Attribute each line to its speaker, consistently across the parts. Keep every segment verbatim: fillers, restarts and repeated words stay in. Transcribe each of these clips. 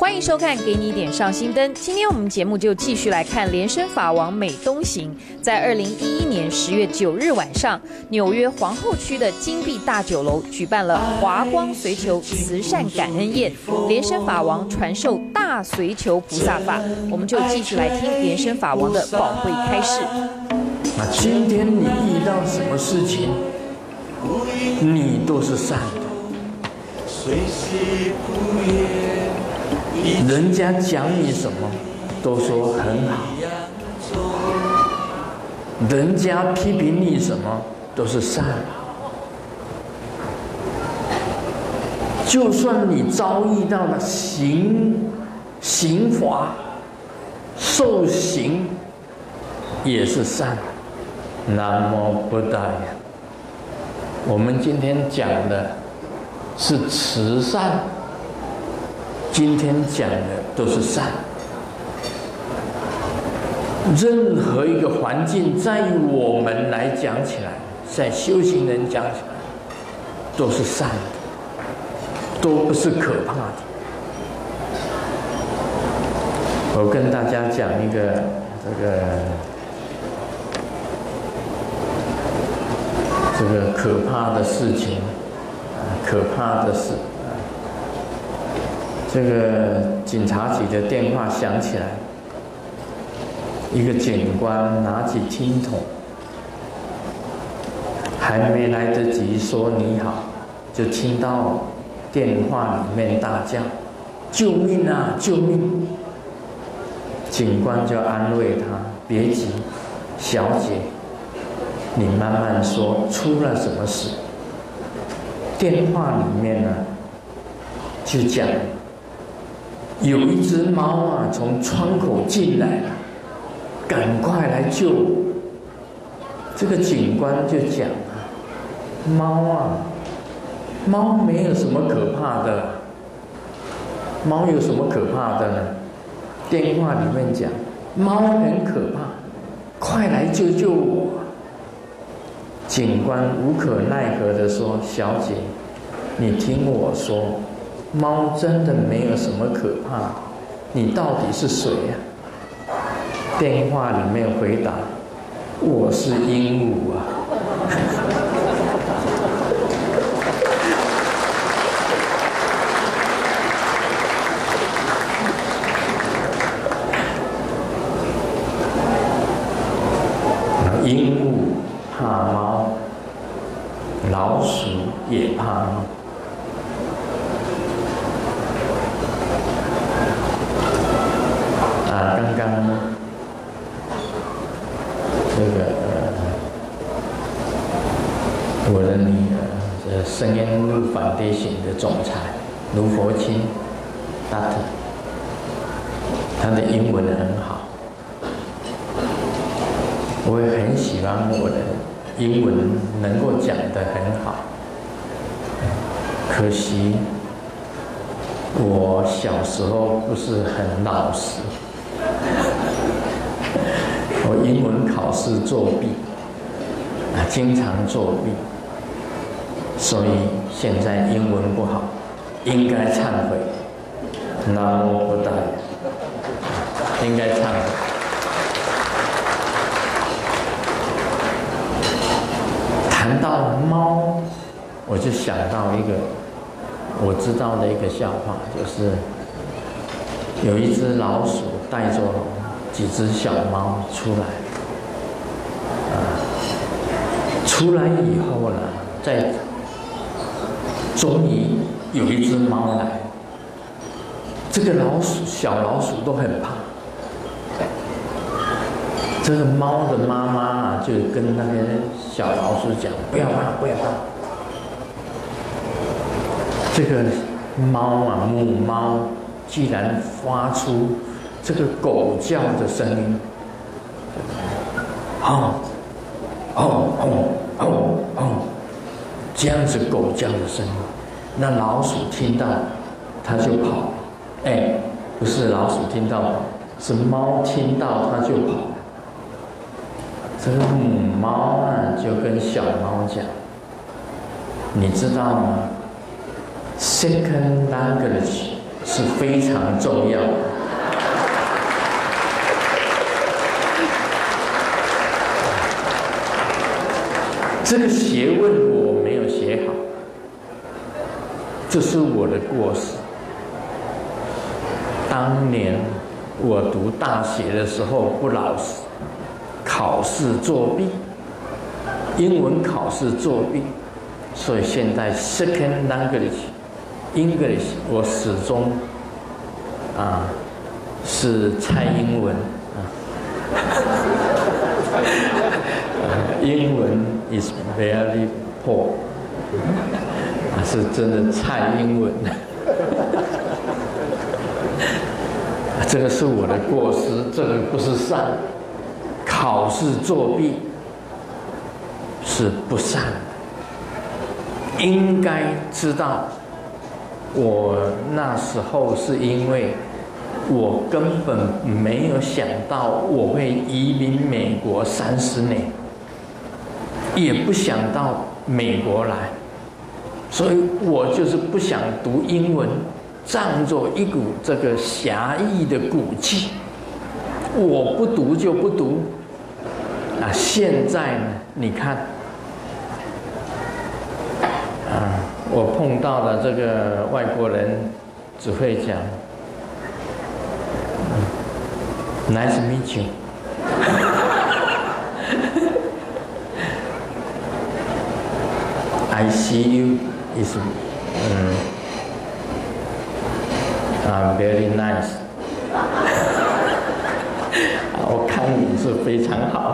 Speaker 1: 欢迎收看《给你一点上新灯》。今天我们节目就继续来看莲生法王美东行在二零一一年十月九日晚上，纽约皇后区的金碧大酒楼举办了华光随求慈善感恩宴，莲生法王传授大随求菩萨法。我们就继续来听莲生法王的宝贵开示。
Speaker 2: 那今天你遇到什么事情，你都是善的。人家讲你什么，都说很好；人家批评你什么，都是善。就算你遭遇到了刑刑罚、受刑，也是善。南无布达呀！我们今天讲的是慈善，今天讲的都是善。任何一个环境，在我们来讲起来，在修行人讲起来，都是善的，都不是可怕的。我跟大家讲一个这个这个可怕的事情。可怕的是，这个警察局的电话响起来，一个警官拿起听筒，还没来得及说你好，就听到电话里面大叫：“救命啊！救命！”警官就安慰他：“别急，小姐，你慢慢说，出了什么事？”电话里面呢，就讲有一只猫啊从窗口进来了，赶快来救我。这个警官就讲啊，猫啊，猫没有什么可怕的，猫有什么可怕的呢？电话里面讲，猫很可怕，快来救救我。警官无可奈何地说：“小姐，你听我说，猫真的没有什么可怕，你到底是谁呀？”电话里面回答：“我是鹦鹉啊。”鹦鹉怕猫，老鼠也怕猫。啊，刚刚这个、呃、我的女儿，这声音路反对型的总裁卢佛清 Doctor， 她的英文很好。我也很喜欢我的英文能够讲得很好，可惜我小时候不是很老实，我英文考试作弊，啊，经常作弊，所以现在英文不好，应该忏悔。南无布达，应该忏悔。谈到猫，我就想到一个我知道的一个笑话，就是有一只老鼠带着几只小猫出来，啊，出来以后呢，在终于有一只猫来，这个老鼠小老鼠都很怕。这个猫的妈妈啊，就跟那个小老鼠讲：“不要怕，不要怕。”这个猫啊，母猫居然发出这个狗叫的声音，哦哦哦哦哦，这样子狗叫的声音，那老鼠听到，它就跑。哎，不是老鼠听到跑，是猫听到它就跑。这个母猫啊，就跟小猫讲：“你知道吗 ？Second language 是非常重要的。这个学问我没有学好，这是我的过失。当年我读大学的时候不老实，考试作弊，英文考试作弊，所以现在 second language English 我始终啊是蔡英文啊，英文 is very poor 啊，是真的蔡英文。这个是我的过失，这个不是善。考试作弊是不善的，应该知道。我那时候是因为我根本没有想到我会移民美国三十年，也不想到美国来，所以我就是不想读英文。仗着一股这个侠义的骨气，我不读就不读。啊，现在呢，你看，啊，我碰到的这个外国人只会讲、嗯、，Nice to meet you 。I see you is 嗯。啊 ，very nice 我看你是非常好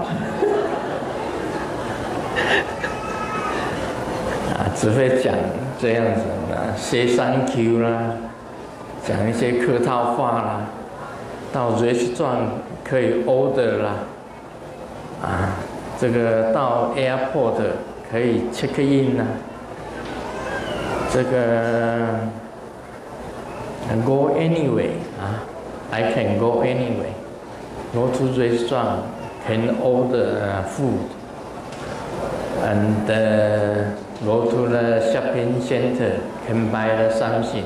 Speaker 2: 啊，只会讲这样子啊 ，say thank you 啦，讲一些客套话啦，到 restaurant 可以 order 啦，啊，这个到 airport 可以 check in 啦，这个。Go anyway 啊 ，I can go anyway. Go to restaurant, can order food, and uh, go to the shopping center, can buy the something.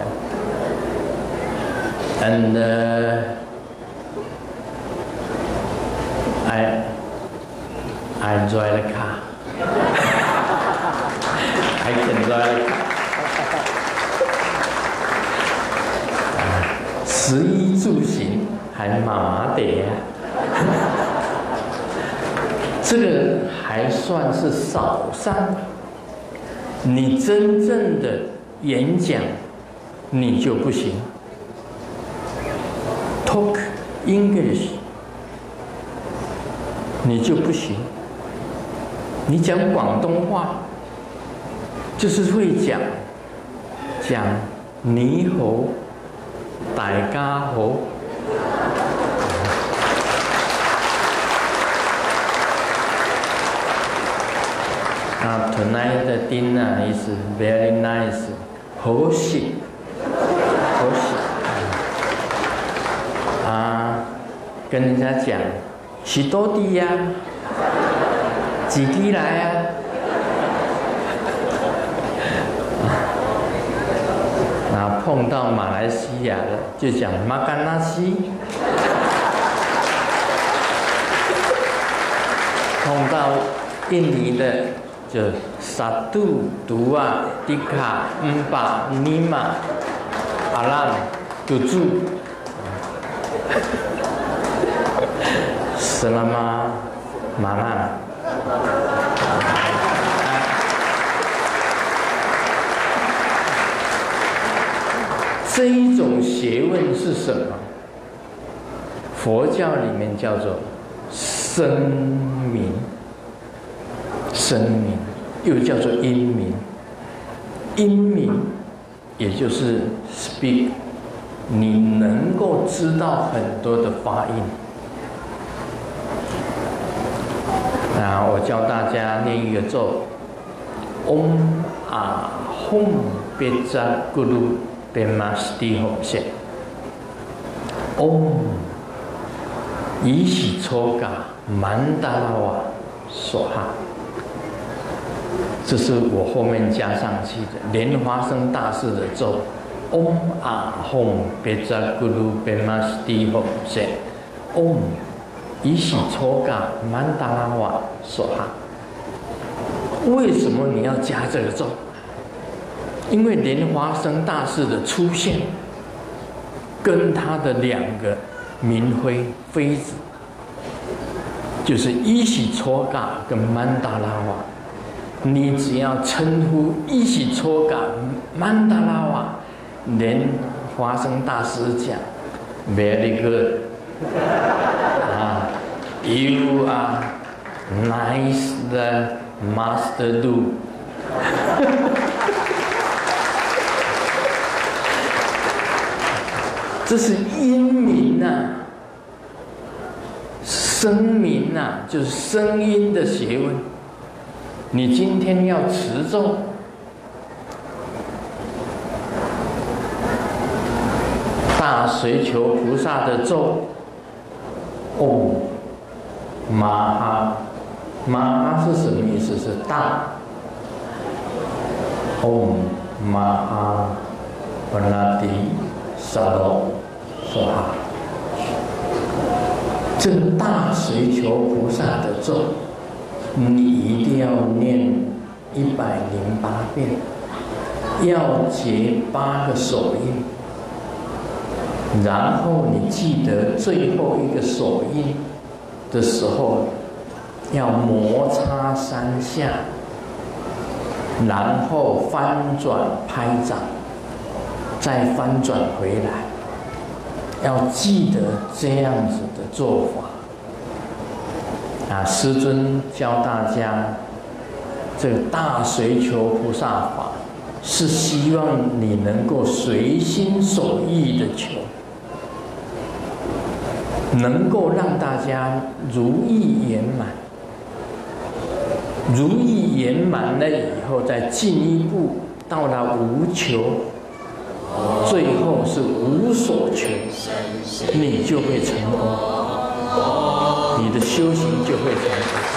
Speaker 2: Yeah. And uh, I I drive the car. I can drive the car. 食衣住行还麻麻的呀，这个还算是少善。你真正的演讲，你就不行。Talk English， 你就不行。你讲广东话，就是会讲讲你好。大家好。啊 ，tonight the dinner is very nice， 好食，好食。啊，跟人家讲，许多的呀，几滴来啊。啊，碰到马来西亚的就讲马干纳西，碰到印尼的就沙杜、杜啊、迪卡、姆巴、尼玛、阿兰、杜朱、斯拉玛、马兰。这一种学问是什么？佛教里面叫做声明，声明又叫做音明。音明也就是 speak， 你能够知道很多的发音。啊，我教大家念一个咒 ：Om Ahom Beja Guru Pemasti Homse Om 以喜搓嘎曼达拉瓦索哈，这是我后面加上去的莲花生大师的咒。 Om Ahom Bejaguru Bemasti Hom Se Om 以喜抽嘎曼达拉瓦说哈。为什么你要加这个咒？因为莲花生大士的出现，跟他的两个明妃妃子，就是伊喜抽嘎跟曼达拉瓦。你只要称呼伊喜抽嘎曼达拉瓦，莲花生大师讲 ，very good 啊 ，you are nice the master do 。这是音名啊，声名啊，就是声音的学问。你今天要持咒，大水球菩萨的咒，哦，玛哈，玛哈是什么意思？是大。哦，玛哈，巴那提。沙罗说哈，这个大水球菩萨的咒，你一定要念一百零八遍，要结八个手印，然后你记得最后一个手印的时候，要摩擦三下，然后翻转拍掌。再翻转回来，要记得这样子的做法。啊，师尊教大家，这个大水球菩萨法，是希望你能够随心所欲的求，能够让大家如意圆满。如意圆满了以后，再进一步到了无求。最后是无所求，你就会成功，你的修行就会成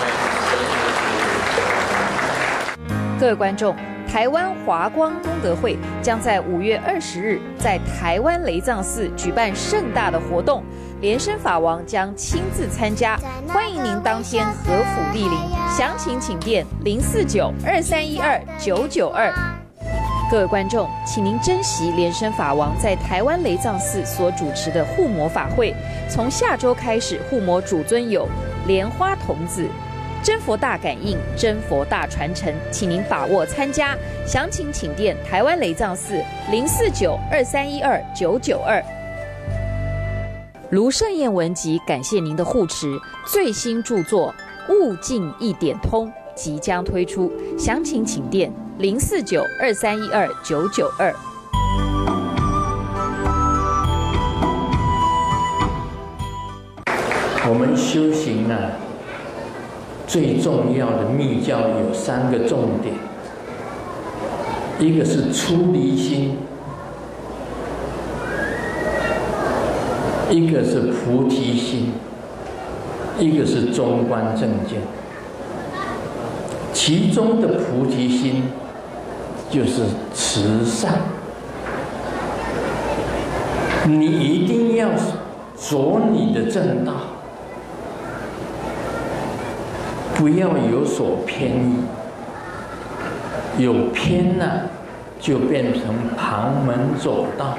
Speaker 2: 功。
Speaker 1: 各位观众，台湾华光功德会将在五月二十日在台湾雷藏寺举办盛大的活动，莲生法王将亲自参加，欢迎您当天合府莅临，详情请电零四九二三一二九九二。各位观众，请您珍惜莲生法王在台湾雷藏寺所主持的护摩法会。从下周开始，护摩主尊有莲花童子、真佛大感应、真佛大传承，请您把握参加。详情请电台湾雷藏寺零四九二三一二九九二。卢胜彦文集感谢您的护持，最新著作《悟净一点通》即将推出，详情请电零四九二三一二九九二。
Speaker 2: 我们修行啊，最重要的密教有三个重点，一个是出离心，一个是菩提心，一个是中观正见。其中的菩提心就是慈善，你一定要着你的正道，不要有所偏移，有偏了、啊、就变成旁门左道。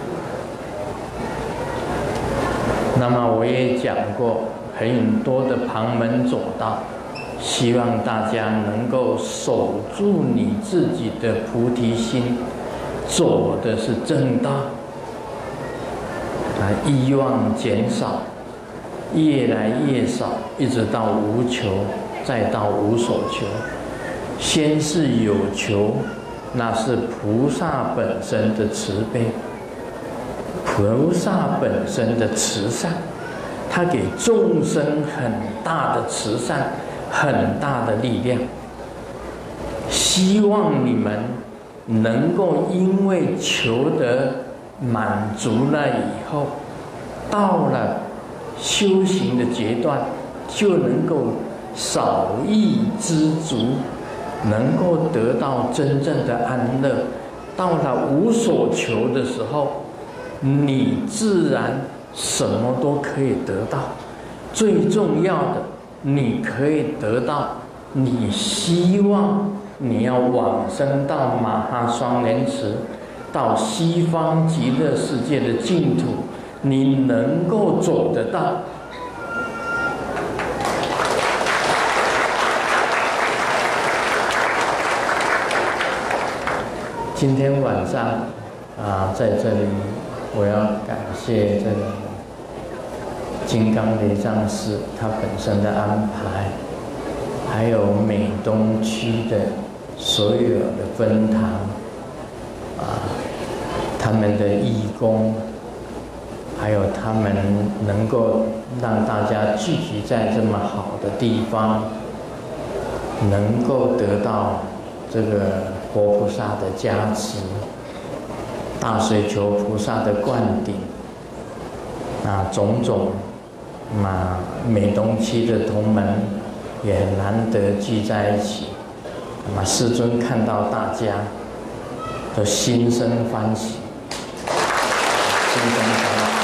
Speaker 2: 那么我也讲过很多的旁门左道，希望大家能够守住你自己的菩提心，走的是正道，啊，欲望减少，越来越少，一直到无求，再到无所求。先是有求，那是菩萨本身的慈悲，菩萨本身的慈善，他给众生很大的慈善，很大的力量。希望你们能够因为求得满足了以后，到了修行的阶段，就能够少欲知足，能够得到真正的安乐， 到了无所求的时候，你自然什么都可以得到。最重要的，你可以得到你希望你要往生到马哈双莲池，到西方极乐世界的净土，你能够走得到。今天晚上啊，在这里我要感谢这个金刚雷藏寺它本身的安排，还有美东区的所有的分堂啊，他们的义工，还有他们能够让大家聚集在这么好的地方，能够得到这个活菩萨的加持，大水球菩萨的灌顶，啊，种种，嘛，美东区的同门也难得聚在一起，那么师尊看到大家都心生欢喜，心生欢喜。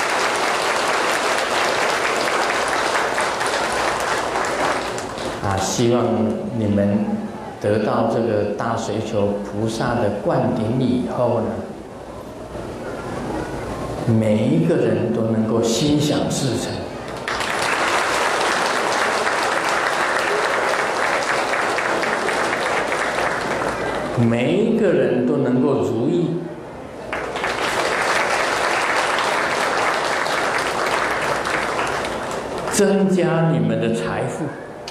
Speaker 2: 啊，希望你们得到这个大水球菩萨的灌顶以后呢，每一个人都能够心想事成。每一个人都能够如意，增加你们的财富，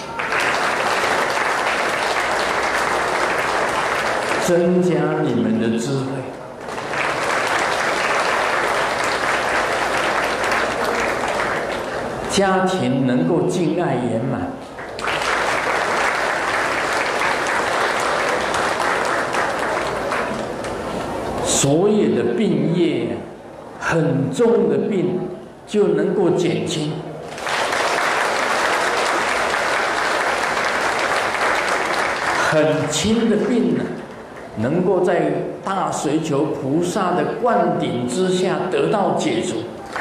Speaker 2: 增加你们的智慧，家庭能够敬爱圆满。所有的病业，很重的病就能够减轻，很轻的病呢，能够在大水球菩萨的灌顶之下得到解除。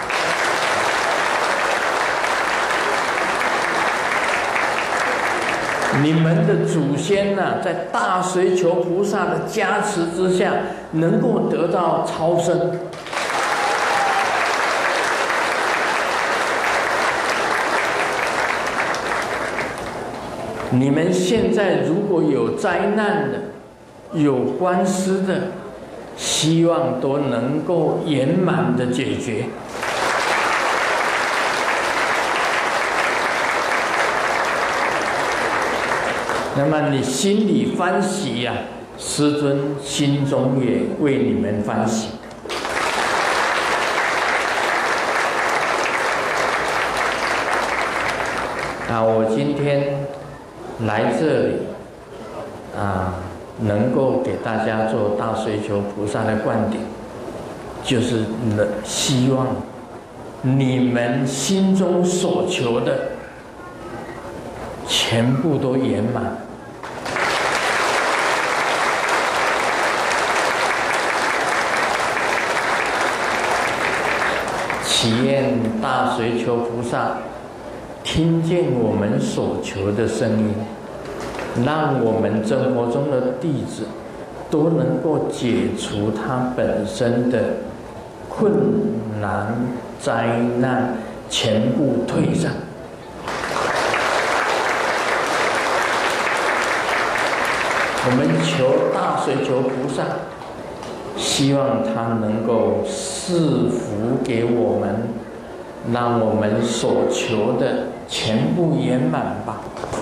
Speaker 2: 你们的祖先呢、啊，在大水球菩萨的加持之下，能够得到超生。你们现在如果有灾难的、有官司的，希望都能够圆满的解决。那么你心里欢喜呀、啊，师尊心中也为你们欢喜。啊，我今天来这里啊，能够给大家做大水球菩萨的灌顶，就是能希望你们心中所求的全部都圆满。祈愿大水球菩萨听见我们所求的声音，让我们生活中的弟子都能够解除他本身的困难灾难，全部退散。我们求大水球菩萨，希望他能够赐福给我们，让我们所求的全部圆满吧。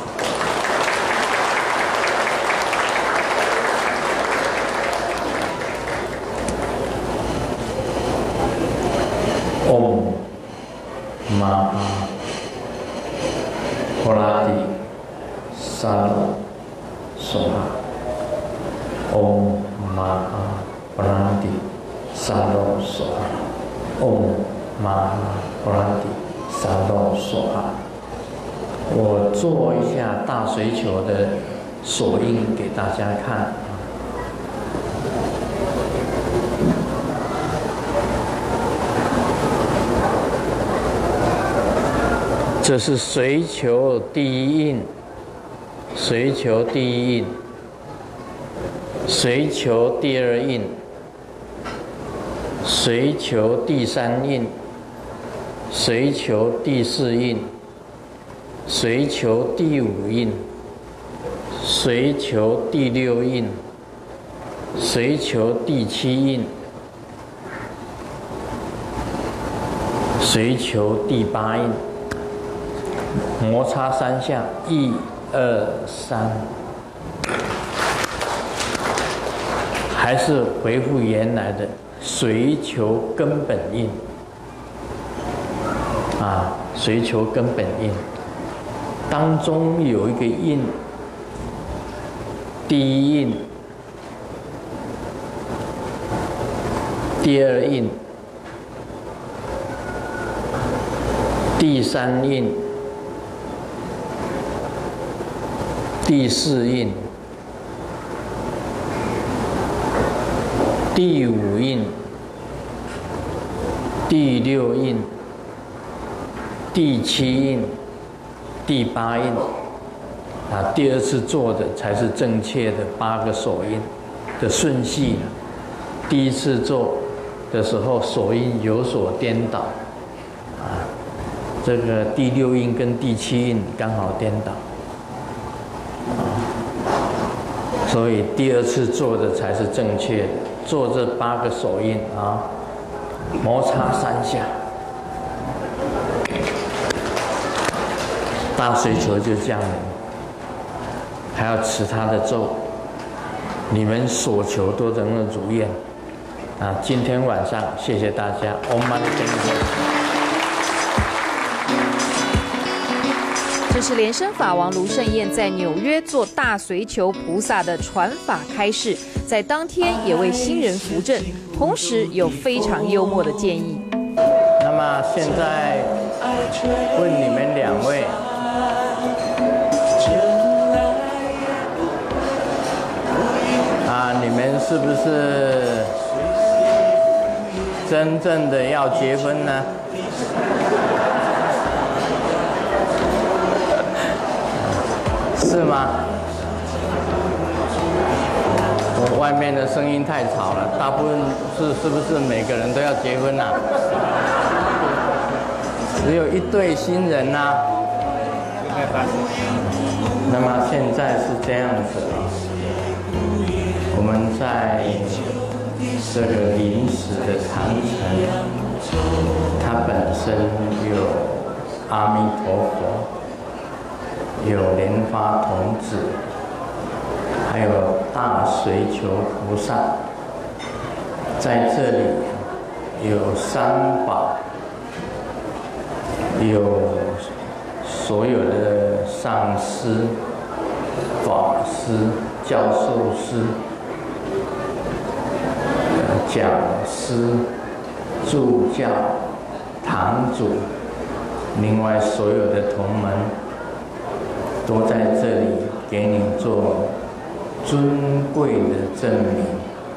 Speaker 2: 唵嘛哈婆拉蒂萨罗娑哈。唵嘛哈婆拉蒂萨罗娑哈。唵嘛哈婆拉蒂萨罗娑哈。我做一下大水球的手印给大家看。 这是随求第一印，随求第一印，随求第二印，随求第三印，随求第四印，随求第五印，随求第六印，随求第七印，随求第八印。摩擦三下，一、二、三，还是恢复原来的随求根本印啊，随求根本印当中有一个印，第一印、第二印、第三印、第四印、第五印、第六印、第七印、第八印啊，第二次做的才是正确的八个手印的顺序。第一次做的时候手印有所颠倒啊，这个第六印跟第七印刚好颠倒。所以第二次做的才是正确的，做这八个手印啊，摩擦三下，大随求就这样了，还要持他的咒，你们所求都能够如愿啊！今天晚上谢谢大家 ，Om Mani Padme Hum。
Speaker 1: 这是莲生法王卢胜彦在纽约做大随求菩萨的传法开示，在当天也为新人扶正，同时有非常幽默的建议。
Speaker 2: 那么现在问你们两位，啊，你们是不是真正的要结婚呢？是吗？我外面的声音太吵了，大部分是是不是每个人都要结婚啊？只有一对新人呐、啊。那么现在是这样子啊，我们在这个临时的坛城，它本身有阿弥陀佛。有莲花童子，还有大随求菩萨，在这里有三宝，有所有的上师、法师、教授师、讲师、助教、堂主，另外所有的同门。都在这里给你做尊贵的证明。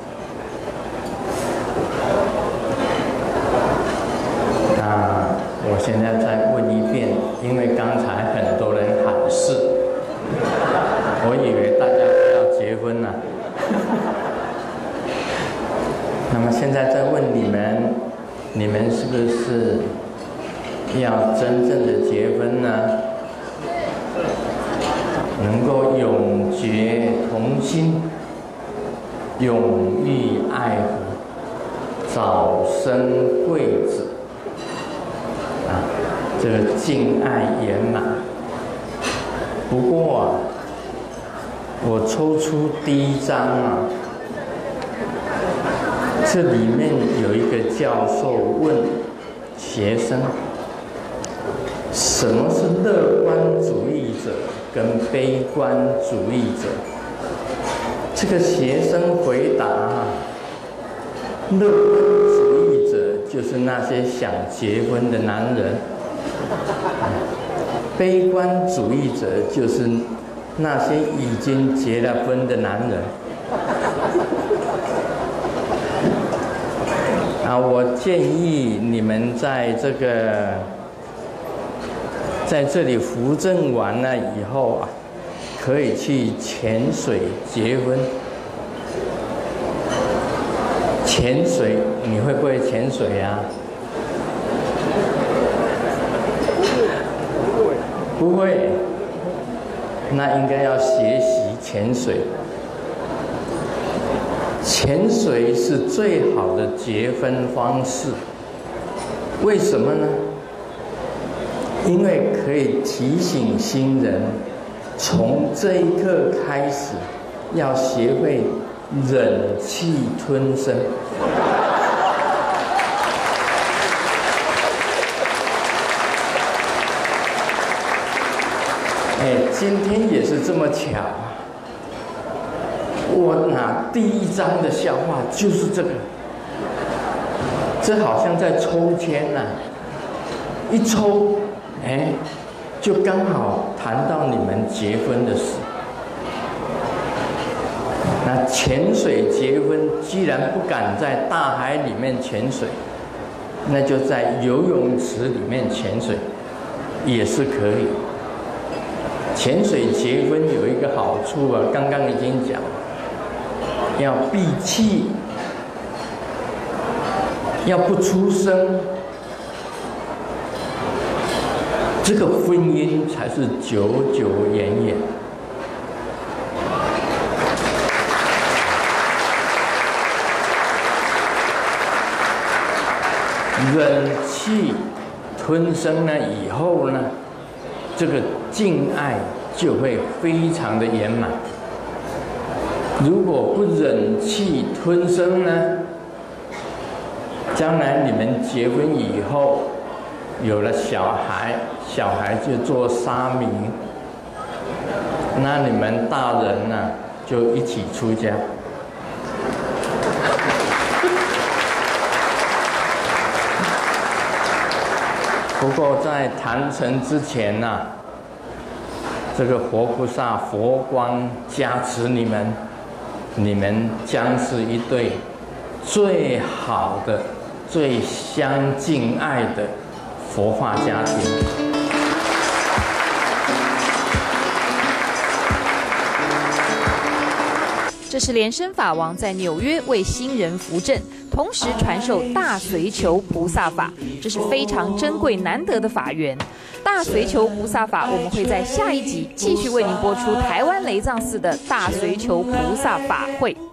Speaker 2: 那我现在再问一遍，因为刚才很多人喊是，我以为大家都要结婚了。那么现在再问你们，你们是不是要真正的结婚呢？能够永结同心，永浴爱河，早生贵子啊，这个敬爱圆满。不过啊，我抽出第一章啊，这里面有一个教授问学生，什么是乐观主义者跟悲观主义者？这个学生回答：乐观主义者就是那些想结婚的男人，悲观主义者就是那些已经结了婚的男人。啊，我建议你们在这个在这里扶正完了以后啊，可以去潜水结婚。潜水，你会不会潜水啊？不会，那应该要学习潜水。潜水是最好的结婚方式，为什么呢？因为可以提醒新人，从这一刻开始，要学会忍气吞声。哎，今天也是这么巧，我拿第一张的笑话就是这个，这好像在抽签呐、啊，一抽，哎，就刚好谈到你们结婚的事。那潜水结婚，既然不敢在大海里面潜水，那就在游泳池里面潜水，也是可以。潜水结婚有一个好处啊，刚刚已经讲，要闭气，要不出声，这个婚姻才是久久远远。忍气吞声呢以后呢，这个敬爱就会非常的圆满。如果不忍气吞声呢，将来你们结婚以后有了小孩，小孩就做沙弥，那你们大人呢就一起出家。不过在谈成之前呢、啊，这个佛菩萨佛光加持你们，你们将是一对最好的、最相敬爱的佛法家庭。
Speaker 1: 这是莲生法王在纽约为新人扶正，同时传授大随求菩萨法，这是非常珍贵难得的法缘。大随求菩萨法，我们会在下一集继续为您播出台湾雷藏寺的大随求菩萨法会。